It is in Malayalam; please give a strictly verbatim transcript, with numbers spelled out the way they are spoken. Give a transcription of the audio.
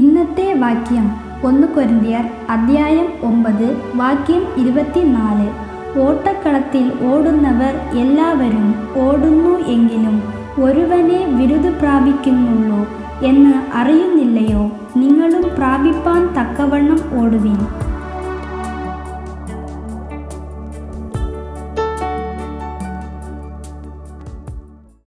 ഇന്നത്തെ വാക്യം ഒന്ന് കൊരിന്ത്യർ അദ്ധ്യായം ഒമ്പത് വാക്യം ഇരുപത്തിനാല്. ഓട്ടക്കളത്തിൽ ഓടുന്നവർ എല്ലാവരും ഓടുന്നു എങ്കിലും ഒരുവനെ വിരുദ് പ്രാപിക്കുന്നുള്ളൂ എന്ന് അറിയുന്നില്ലയോ? നിങ്ങളും പ്രാപിപ്പാൻ തക്കവണ്ണം ഓടുവിൻ.